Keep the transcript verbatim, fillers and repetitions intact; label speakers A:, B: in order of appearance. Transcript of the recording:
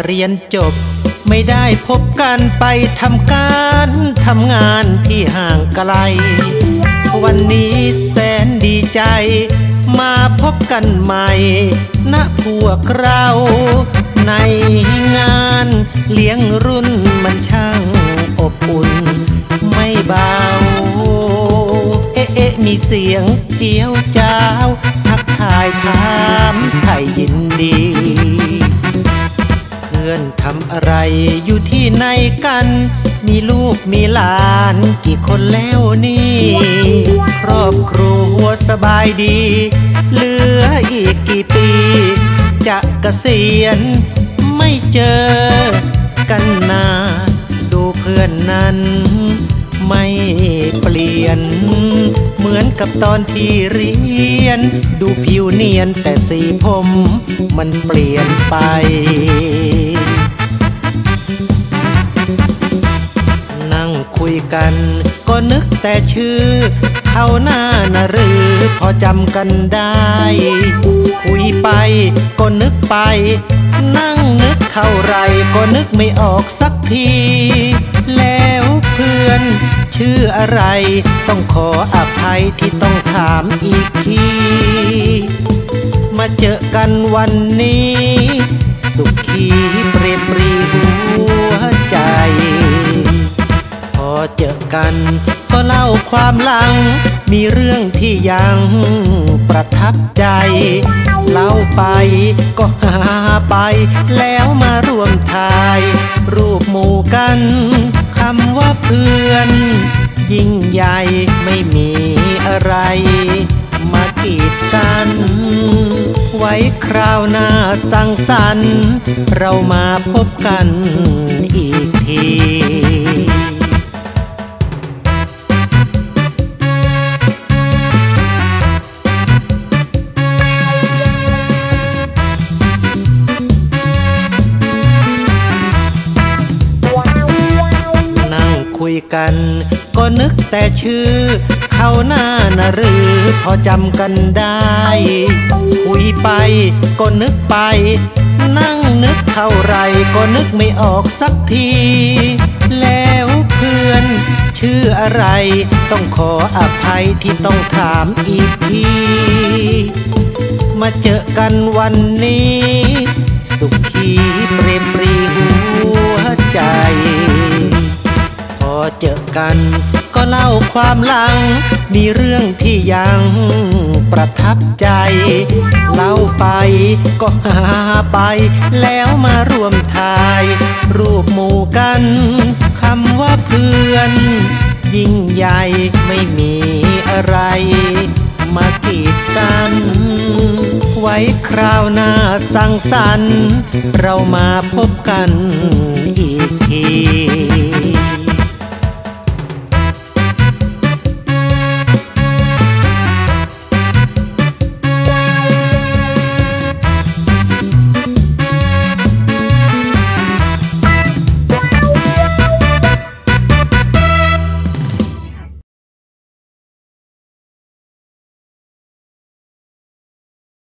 A: เรียนจบไม่ได้พบกันไปทำการทำงานที่ห่างไกลวันนี้แสนดีใจมาพบกันใหม่ณพวกเราในงานเลี้ยงรุ่นมันช่างอบอุ่นไม่เบาเอ๊ะเอ๊ะมีเสียงเจียวจ้าวทักทายถามไทยยินดีเพื่อนทำอะไรอยู่ที่ไหนกันมีลูกมีหลานกี่คนแล้วนี่ครอบครัวสบายดีเหลืออีกกี่ปีจะเกษียณไม่เจอกันนาดูเพื่อนนั้นไม่เปลี่ยนเหมือนกับตอนที่เรียนดูผิวเนียนแต่สีผมมันเปลี่ยนไปนั่งคุยกันก็นึกแต่ชื่อเขาหน้าน่ะหรือพอจำกันได้คุยไปก็นึกไปนั่งนึกเท่าไรก็นึกไม่ออกสักทีแล้วเพื่อนชื่ออะไรต้องขออภัยที่ต้องถามอีกทีมาเจอกันวันนี้สุขีเปรมปรีหัวใจพอเจอกันก็เล่าความหลังมีเรื่องที่ยังประทับใจเล่าไปก็หาไปแล้วมารวมถ่ายรูปหมู่กันคำว่าเพื่อนยิ่งใหญ่ไม่มีอะไรมากีดกันไว้คราวหน้าสังสรรค์เรามาพบกันอีกทีคุยกันก็นึกแต่ชื่อเขาหน้าน่ะหรือพอจำกันได้คุยไปก็นึกไปนั่งนึกเท่าไรก็นึกไม่ออกสักทีแล้วเพื่อนชื่ออะไรต้องขออภัยที่ต้องถามอีกทีมาเจอกันวันนี้สุขีเปรมปรีหัวใจพอเจอกันก็เล่าความหลังมีเรื่องที่ยังประทับใจเล่าไปก็หาไปแล้วมารวมถ่ายรูปหมู่กันคำว่าเพื่อนยิ่งใหญ่ไม่มีอะไรมากีดกันไว้คราวหน้าสังสรรค์เรามาพบกันอีกที